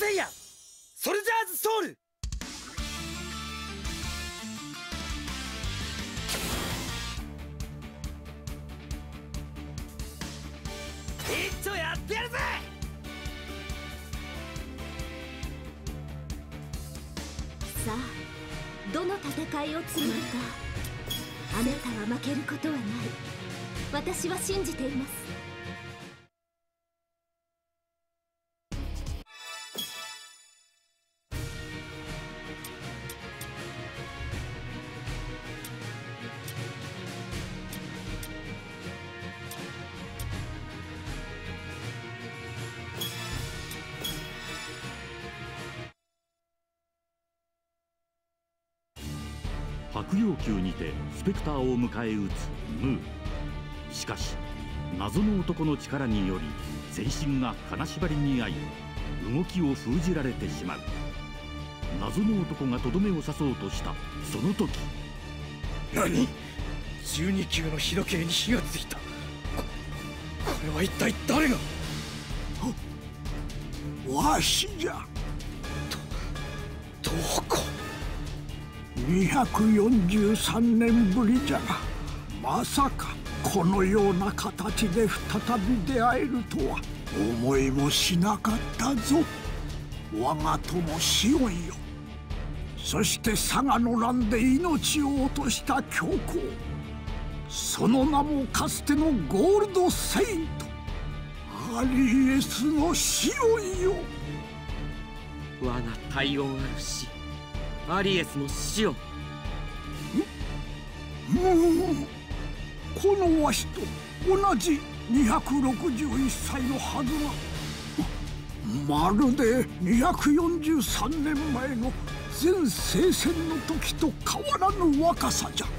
セイヤソルジャーズソウル。一丁やってやるぜ。 さあ、どの戦いを継ぐか。あなたは負けることはない。私は信じています。 白陽宮にてスペクターを迎え撃つムー。しかし謎の男の力により全身が金縛りに遭い動きを封じられてしまう。謎の男がとどめを刺そうとしたその時、 何？12級の日時計に火がついた。これは一体誰が？ わしじゃ。 どこ 243年ぶりじゃが、まさかこのような形で再び出会えるとは思いもしなかったぞ。我が友シオンよ。そして佐賀の乱で命を落とした教皇、その名もかつてのゴールドセイントアリエスのシオンよ。 我が体温ある死、アリエスの死を。 このわしと同じ261歳のはずが、まるで243年前の全聖戦の時と変わらぬ若さじゃ。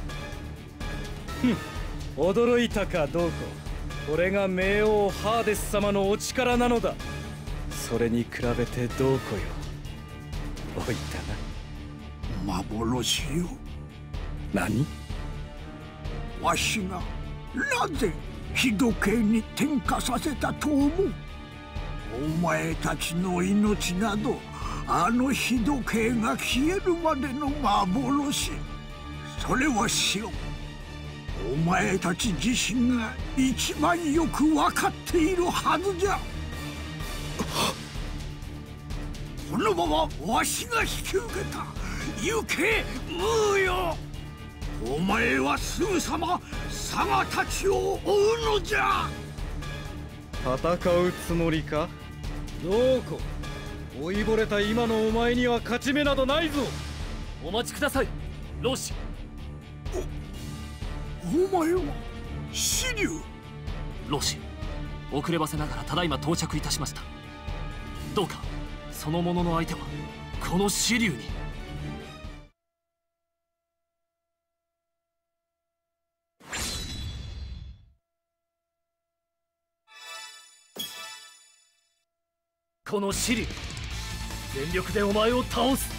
驚いたかどうか。これが冥王ハーデス様のお力なのだ。それに比べてどうこよ。おいたな。 幻よ。 何？ わしがなぜ日時計に転化させたと思う？お前たちの命などあの日時計が消えるまでの幻。それはしよ、お前たち自身が一番よく分かっているはずじゃ。このままわしが引き受けた。行けムーよ。お前はすぐさま佐賀たちを追うのじゃ。 戦うつもりか？どうこ。老いぼれた今のお前には勝ち目などないぞ。 お待ちください、老子。 お前は紫龍。 老子、遅ればせながらただいま到着いたしました。どうかその者の相手はこの紫龍に。この紫龍、全力でお前を倒す。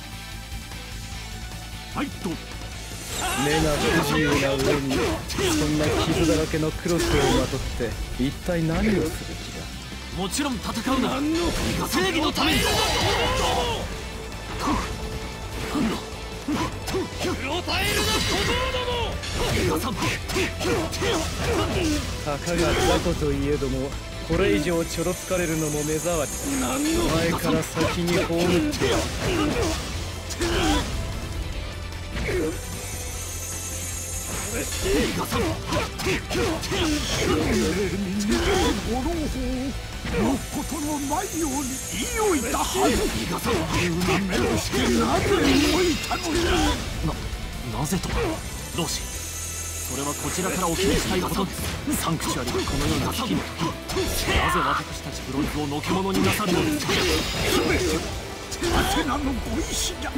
ファイト。 目が不自由な上にそんな傷だらけのクロスをまとって一体何をする気だ？ もちろん戦うな。正義のために。 たかが雑魚といえども、これ以上ちょろつかれるのも目障り。お前から先に葬ってやる。 のことのないように言い置いたはず。急な目をしてなぜ動いたのじゃ。 なぜと老子、それはこちらからお聞きしたいことです。サンクチュアリがこのような危機の時、なぜ私たちブロンズをのけ者になさるのですか？ 全てアテナのご意志じゃ。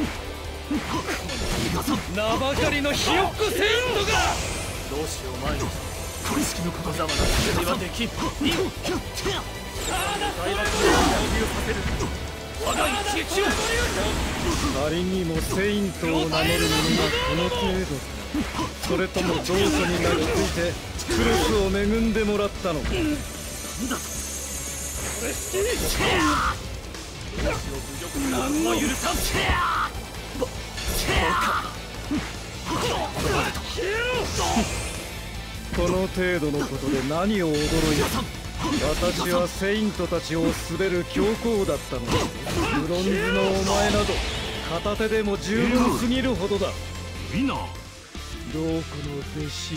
名ばかりのひよっこセイントが。 老子を前に小意識のことざまな攻めはできん。大幕をさせる我が一撃を。 仮にもセイントを名乗る者がこの程度。それとも同祖に泣きついてクロスを恵んでもらったのか。なんだと。 何も許さん。 この程度のことで何を驚いた。私はセイントたちを滑る強行だったのだ。ブロンズのお前など片手でも十分すぎるほどだ。 ウィナー、 どうこの弟子よ。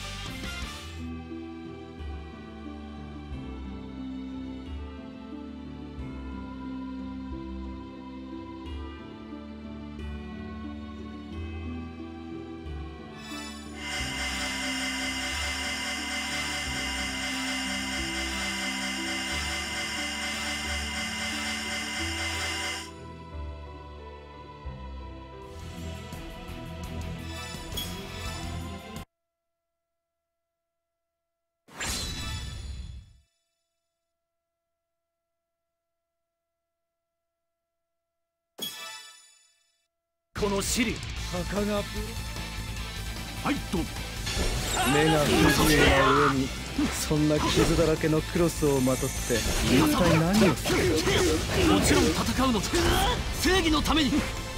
このシリ鷹がファイト。 目が不自由な上にそんな傷だらけのクロスをまとって一体何をする。 もちろん戦うのだ。正義のために。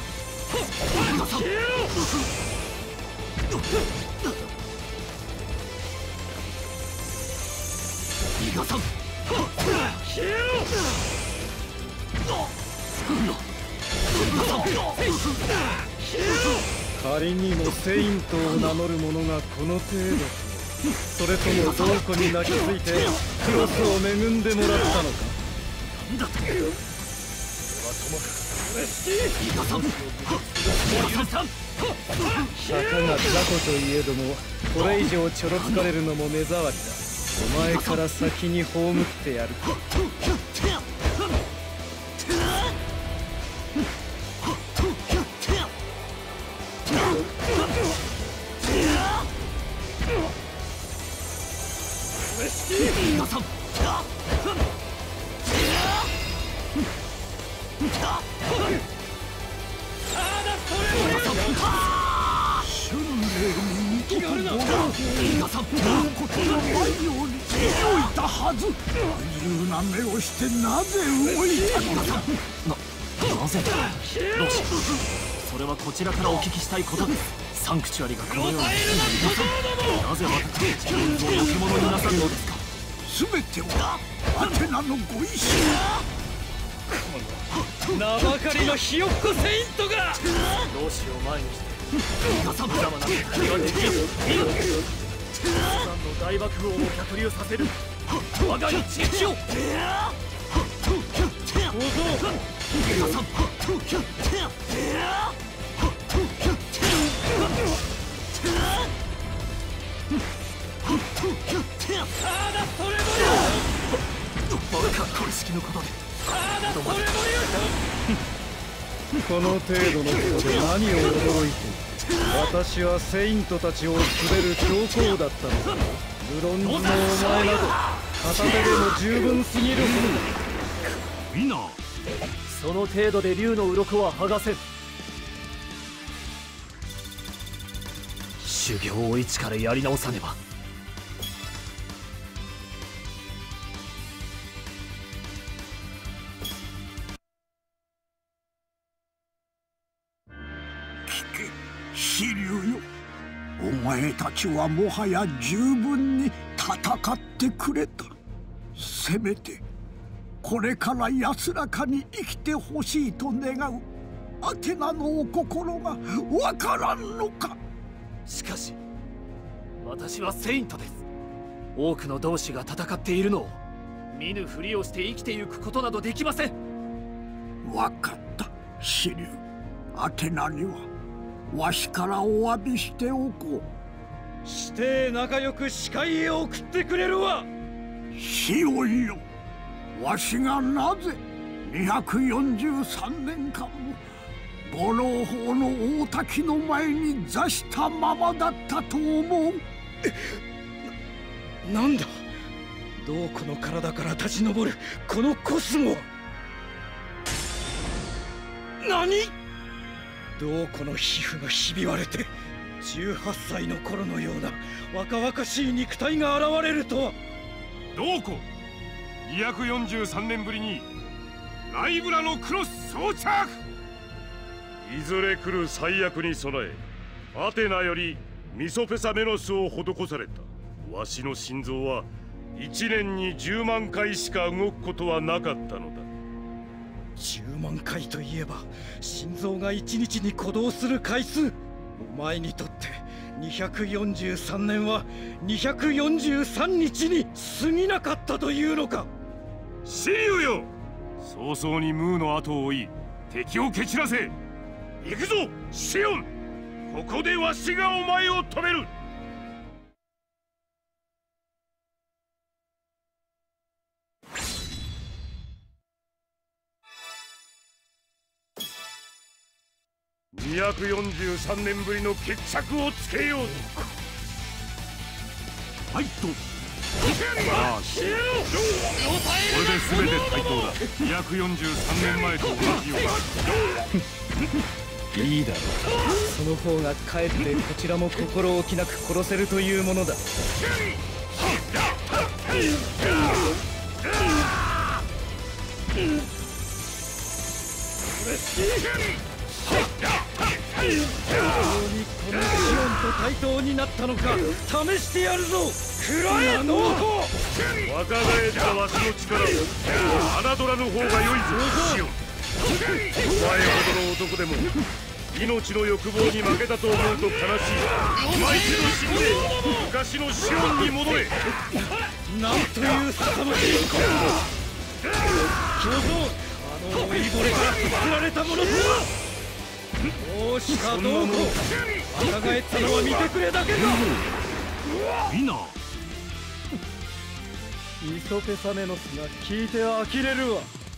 伊賀さん、 仮にもセイントを名乗る者がこの程度、それともどこに泣きついてクロスを恵んでもらったのか。 なんだと。伊賀さん、 たかが雑魚といえどもこれ以上ちょろつかれるのも目障りだ。お前から先に葬ってやる。 春麗に二度とご老法を言うことのないようにしておいたはず。不自由な目をしてなぜ動いたのだ。 なぜだ。ロシ、それはこちらからお聞きしたいことです。サンクチュアリがこのように。なぜ私たちをのけ者になさるのですか。 すべてはアテナのご意志。 名ばかりのひよっこセイントが。 ロシを前にして無様な戦いはできず、さんの大爆風をも逆流させる我が一撃を。 小僧、 バカこれ式のことで。 この程度のことで何を驚いている。私はセイントたちを滑る強行だったのだ。ブロンズのお前など片手でも十分すぎるほどだ。 ウィナー、 その程度で竜の鱗は剥がせん。修行を一からやり直さねば。 飛竜よ、お前たちはもはや十分に戦ってくれた。せめてこれから安らかに生きてほしいと願うアテナのお心がわからんのか。 しかし私はセイントです。多くの同志が戦っているのを見ぬふりをして生きてゆくことなどできません。 わかった、飛竜。アテナにはわしからお詫びしておこう。 して仲良く視界へ送ってくれるわ。 シオンよ、わしがなぜ243年間も五老法の大滝の前に座したままだったと思う。 なんだ、どうこの体から立ち上るこのコスモは。何、どうこの皮膚がひび割れて18歳の頃のような若々しい肉体が現れるとは。 どうこ243年ぶりにライブラのクロス装着。いずれ来る最悪に備え、アテナよりミソペサメノスを施された。わしの心臓は1年に10万回しか動くことはなかったのだ。 10万回といえば心臓が1日に鼓動する回数。お前にとって243年は243日に過ぎなかったというのか。 親友よ、早々にムーの後を追い敵を蹴散らせ。行くぞシオン、ここでわしがお前を止める。243年ぶりの決着をつけよう。 ファイト。 ああ、これで全て対等だ。243年前と同じよういいだろう。その方がかえってこちらも心置きなく殺せるというものだ。本当にこのシオンと対等になったのか試してやるぞ。食らえノーコ。 若返ったわしの力を侮らぬ方が良いぞシオン。お前ほどの男でも命の欲望に負けたと思うと悲しい。今一度死んで昔のシオンに戻れ。 なんという凄まじいことだ。教祖、あの老いぼれから作られたものとは。どうしたどうこ。若返ったのは見てくれだけだ。 みんなミソペサメノスが聞いて呆れるわ。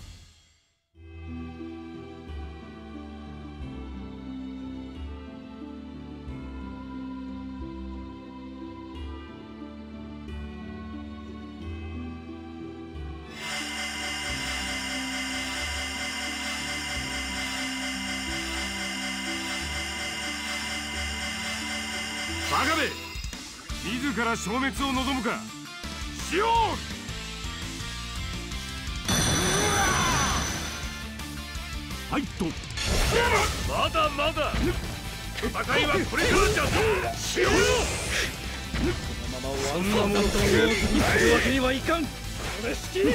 バカめ、自ら消滅を望むかシオン。 ファイト。 まだまだ戦いはこれからじゃ。シオン、 このままワンナモンと用済にするわけにはいかん。これしき本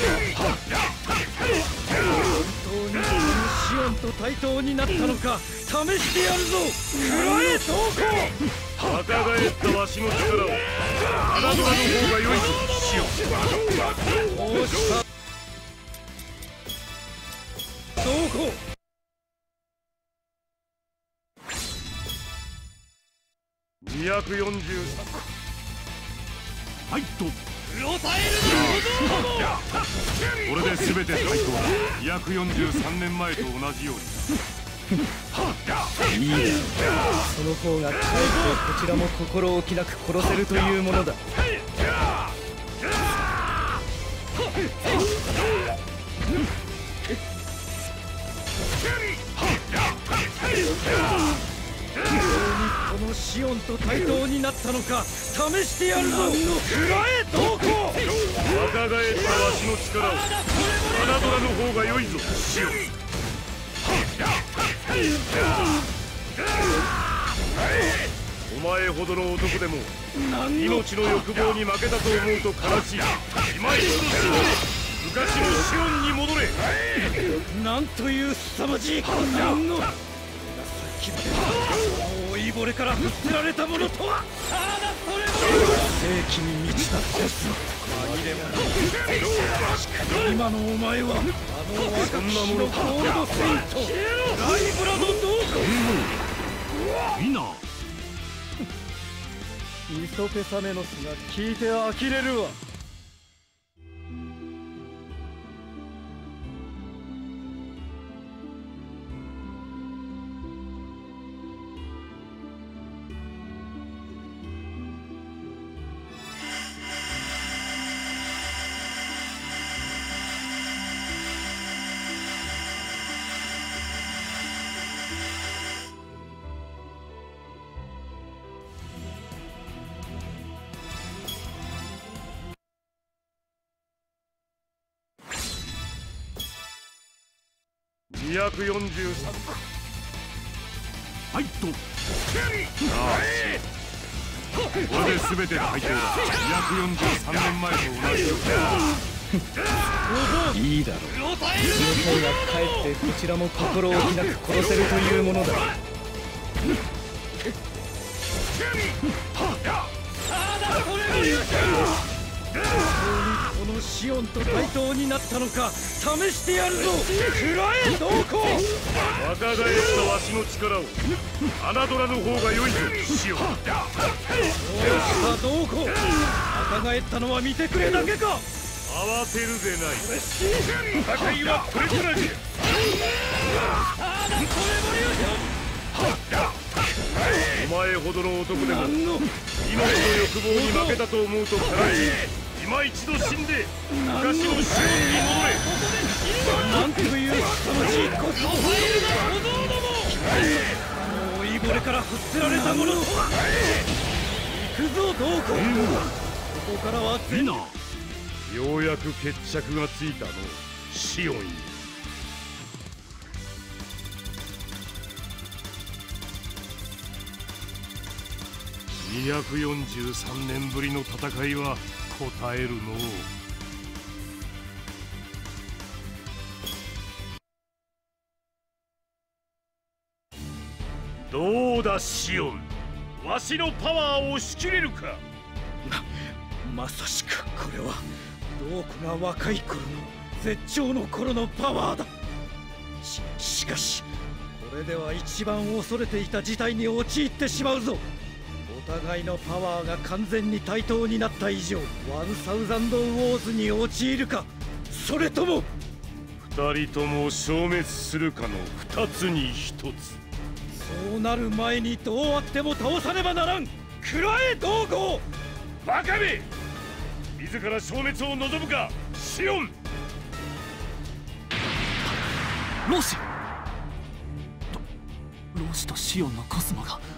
当にこのシオンと対等になったのか試してやるぞ。食らえどこ。 若返ったわしの力を侮らぬ方が良いぞシオン。 どうしたどこ。 243。 ファイト。 これで全て対等だ。243年前と同じように。 いいだろう。その方がかえってこちらも心置きなく殺せるというものだ。このシオンと対等になったのか試してやるぞ。食らえどこ。 若返ったわしの力を侮らぬ方が良いぞシオン。お前ほどの男でも命の欲望に負けたと思うと悲しい。今一度死んで昔のシオンに戻れ。 なんという凄まじいことだ。さっきまで老いぼれから振ってられたものとは。世紀に満ちたコス紛れもない。今のお前はあの若き日のゴールドセイントライブラドどうこ。 みんなミソペサメノスが聞いて呆れるわ。 243。 ファイト。 これで全てが配当だ。243年前と同じように。 いいだろう。その方がかえってこちらも心置きなく殺せるというものだ。このシオンと対等になったのか試してやるぞ。食らえどこ。 若返ったわしの力を侮らぬ方が良いぞシオン。 どうしたどこ。若返ったのは見てくれだけか。 慌てるでない。戦いはこれからじゃ。お前ほどの男でも命の欲望に負けたと思うと悲しい。今一度死んで昔のシオンに戻れ。 なんという凄まじいこと。もうイボレから発せられたものとは。行くぞどこ。ここからは全ようやく決着がついたのシオンよ。243年ぶりの戦いは応えるのう。どうだシオン、わしのパワーを押し切れるか。 まさしくこれはドーコが若い頃の絶頂の頃のパワーだ。しかしこれでは一番恐れていた事態に陥ってしまうぞ。お互いのパワーが完全に対等になった以上、1000ウォーズに陥るか、それとも二人とも消滅するかの二つに一つ。 そうなる前にどうあっても倒さねばならん。食らえ同郷。 バカめ、自ら消滅を望むかシオン。 ロシとシオンのコスモが